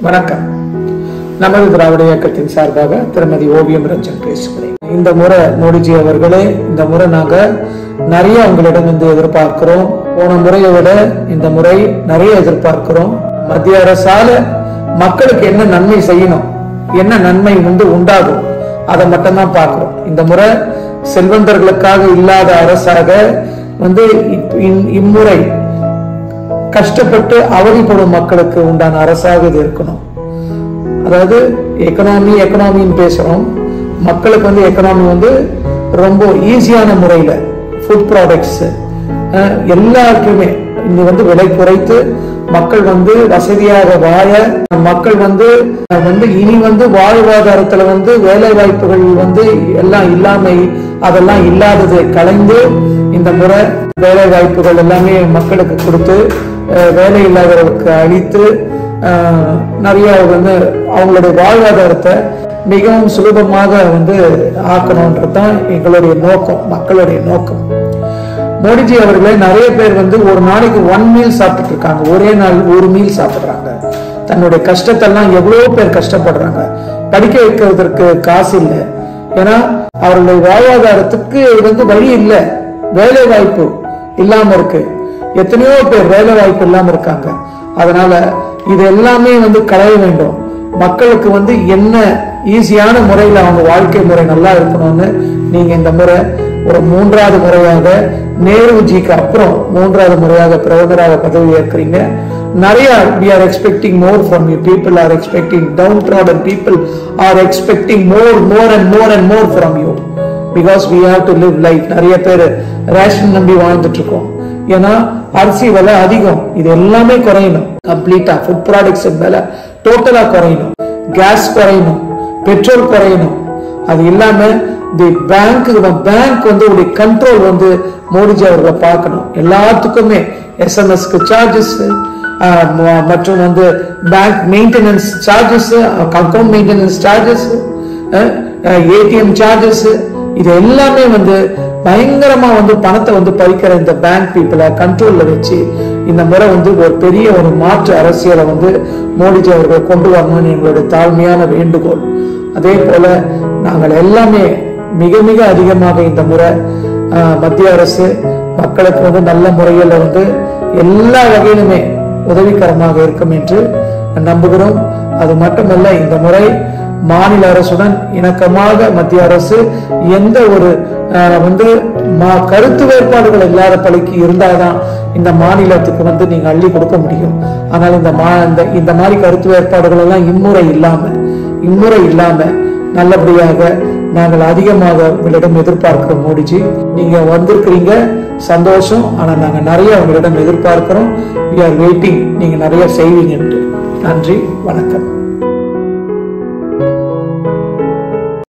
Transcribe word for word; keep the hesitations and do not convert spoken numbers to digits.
வணக்கம். நமது திராவிட இயக்கத்தின் சார்பாக திருமதி ஓவியம் ரஞ்சன் பேசுகிறேன். இந்த முறை மோடிஜி அவர்களே, இந்த முறை நாங்க நிறைய உங்களிடம் வந்து எதிர்பார்க்கிறோம். போன முறையை விட இந்த முறை நிறைய எதிர்பார்க்கிறோம். மத்திய அரசால மக்களுக்கு என்ன நன்மை செய்யணும், என்ன நன்மை வந்து உண்டாகும், அதை மட்டும் தான் பார்க்கிறோம். இந்த முறை செல்வந்தர்களுக்காக இல்லாத அரசாக வந்து இம்முறை கஷ்டப்பட்டு அவதிப்படும் மக்களுக்கு உண்டான அரசாக இது இருக்கணும். அதாவது எக்கனாமி எக்கனாமின்னு பேசுறோம், மக்களுக்கு வந்து எக்கனாமி வந்து ரொம்ப ஈஸியான முறையில ஃபுட் ப்ராடக்ட்ஸ் எல்லாருக்குமே இங்க வந்து விலை குறைத்து மக்கள் வந்து வசதியாக வாழ, மக்கள் வந்து வந்து இனி வந்து வாழ்வாதாரத்துல வந்து வேலை வாய்ப்புகள் வந்து எல்லாம் இல்லாமை அதெல்லாம் இல்லாததை கலைந்து இந்த முறை வேலை வாய்ப்புகள் எல்லாமே மக்களுக்கு கொடுத்து வேலை இல்லாதவர்களுக்கு அளித்து நிறைய வந்து அவங்களுடைய வாழ்வாதாரத்தை மிகவும் சுலபமாக வந்து ஆக்கணும்ன்றதுதான் எங்களுடைய நோக்கம், மக்களுடைய நோக்கம். மோடிஜி அவர்களே, நிறைய பேர் வந்து ஒரு நாளைக்கு ஒன் மீல் சாப்பிட்டு இருக்காங்க, ஒரே நாள் ஒரு மீல் சாப்பிடுறாங்க. தன்னுடைய கஷ்டத்தெல்லாம் எவ்வளவு பேர் கஷ்டப்படுறாங்க. படிக்க வைக்கிறதுக்கு காசு இல்லை, ஏன்னா அவர்களுடைய வாழ்வாதாரத்துக்கு வந்து வழி இல்லை, வேலை வாய்ப்பு இல்லாம இருக்கு. எத்தனையோ பேர் வேலை வாய்ப்பு இல்லாம இருக்காங்க. அதனால இது எல்லாமே வந்து களைய வேண்டும். மக்களுக்கு வந்து என்ன ஈஸியான முறையில அவங்க வாழ்க்கை முறை நல்லா இருக்கணும்னு நீங்க இந்த முறை ஒரு மூன்றாவது முறையாக நேருஜிக்கு அப்புறம் மூன்றாவது முறையாக பிரதமராக பதவி ஏற்கிறீங்க. நிறைய we are expecting more from you. People are expecting, downtrodden people are expecting more more and more and more from you, because we have to live life. நிறைய பேர் ரேஷன் நம்பி வாழ்ந்துட்டு இருக்கோம், ஏன்னா அரிசி விலை அதிகம். இது எல்லாமே குறையணும், கம்ப்ளீட்டா ஃபுட் ப்ராடக்ட்ஸ் விலை டோட்டலா குறையணும், கேஸ் குறையணும், பெட்ரோல் குறையணும். அது இல்லாம தி பேங்க் பேங்க் வந்து ஒரு கண்ட்ரோல் வந்து மோடிஜி அவர்களை பார்க்கணும். எல்லாத்துக்குமே எஸ்எம்எஸ்க்கு சார்ஜஸ் மற்றும் வந்து bank maintenance charges, account maintenance charges, ATM charges, இது எல்லாமே வந்து பயங்கரமா வந்து பணத்தை வந்து பறிக்கிற இந்த பேங்க் பீப்புளை கண்ட்ரோல்ல வச்சு இந்த முறை வந்து ஒரு பெரிய ஒரு மாற்று அரசியலை வந்து மோடிஜி அவர்கள் கொண்டு வரணும்னு எங்களுடைய தாழ்மையான வேண்டுகோள். அதே போல நாங்கள் எல்லாமே மிக மிக அதிகமாக இந்த முறை மத்திய அரசு மக்களுக்கு வந்து நல்ல முறையில் வந்து எல்லா வகையிலுமே உதவிகரமாக இருக்கும் என்று நம்புகிறோம். அது மட்டுமல்ல, இந்த முறை மாநில அரசுடன் இணக்கமாக மத்திய அரசு எந்த ஒரு வந்து கருத்து வேறுபாடுகள் இல்லாத பழிக்கு இருந்தால்தான் இந்த மாநிலத்துக்கு வந்து நீங்க அள்ளி கொடுக்க முடியும். ஆனால் இந்த மா இந்த மாதிரி கருத்து வேறுபாடுகள் எல்லாம் இம்முறை இல்லாம இம்முறை இல்லாம நல்லபடியாக நாங்கள் அதிகமாக உங்களிடம் எதிர்பார்க்கிறோம். மோடிஜி, நீங்க வந்திருக்கிறீங்க, சந்தோஷம். ஆனா நாங்க நிறைய உங்களிடம் எதிர்பார்க்கிறோம். we are waiting, நீங்க நிறைய செய்வீங்க. நன்றி, வணக்கம்.